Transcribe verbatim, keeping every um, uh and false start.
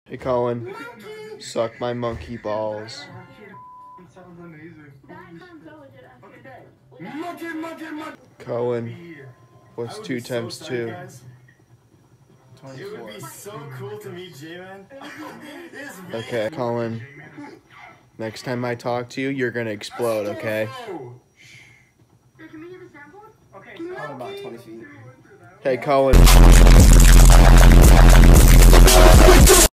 Hey Colin, suck my monkey balls. Cohen, what's two times two? It would be so cool to meet J-Man. Okay, Colin, next time I talk to you, you're gonna explode, okay? Probably about twenty feet. Hey Colin.